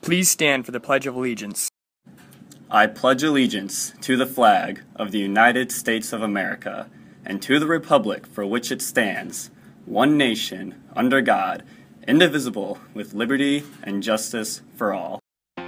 Please stand for the Pledge of Allegiance. I pledge allegiance to the flag of the United States of America and to the republic for which it stands, one nation, under God, indivisible, with liberty and justice for all.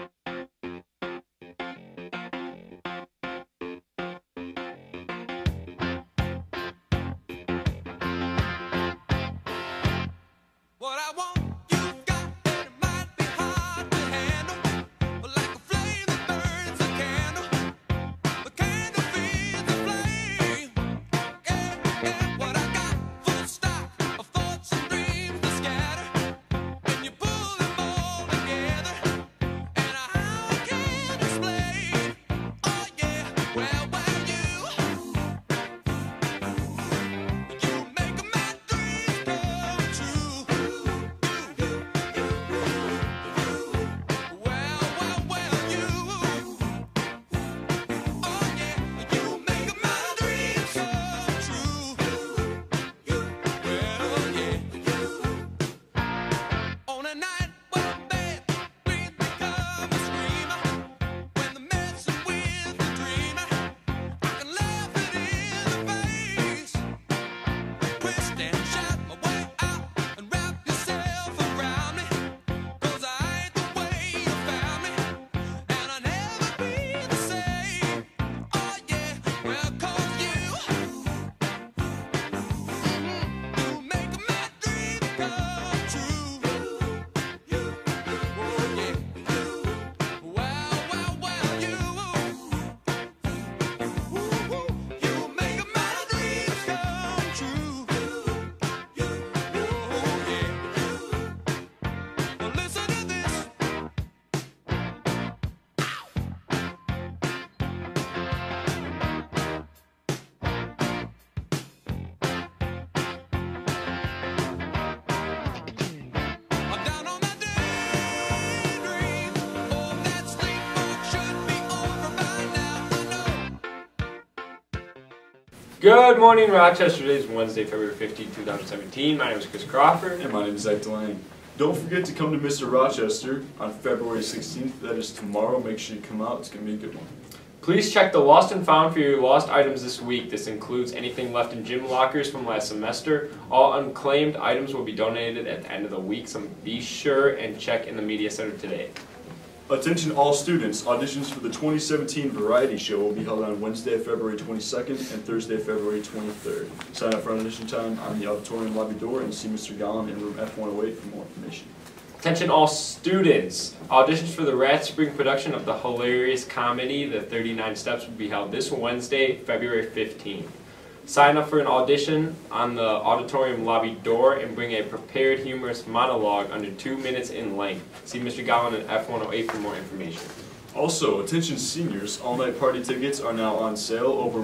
Good morning, Rochester. Today is Wednesday, February 15, 2017. My name is Chris Crawford. And my name is Zach Delaney. Don't forget to come to Mr. Rochester on February 16th. That is tomorrow. Make sure you come out. It's going to be a good one. Please check the Lost and Found for your lost items this week. This includes anything left in gym lockers from last semester. All unclaimed items will be donated at the end of the week, so be sure and check in the media center today. Attention all students. Auditions for the 2017 Variety Show will be held on Wednesday, February 22nd and Thursday, February 23rd. Sign up for audition time on the auditorium lobby door and see Mr. Gollum in room F108 for more information. Attention all students. Auditions for the Rat Spring production of the hilarious comedy The 39 Steps will be held this Wednesday, February 15th. Sign up for an audition on the auditorium lobby door and bring a prepared humorous monologue under 2 minutes in length. See Mr. Gowan in F108 for more information. Also, attention seniors, all-night party tickets are now on sale. Over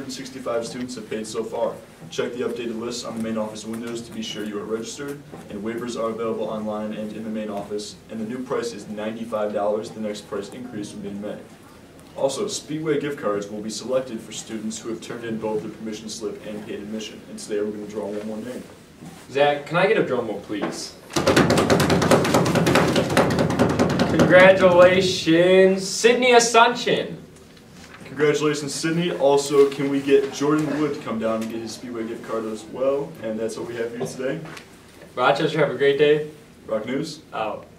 165 students have paid so far. Check the updated list on the main office windows to be sure you are registered, and waivers are available online and in the main office, and the new price is $95. The next price increase will be in May. Also, Speedway gift cards will be selected for students who have turned in both their permission slip and paid admission, and today we're going to draw one more name. Zach, can I get a drum roll, please? Congratulations, Sydney Asuncion. Congratulations, Sydney. Also, can we get Jordan Wood to come down and get his Speedway gift card as well? And that's what we have for you today. Rochester, have a great day. Rock News. Out.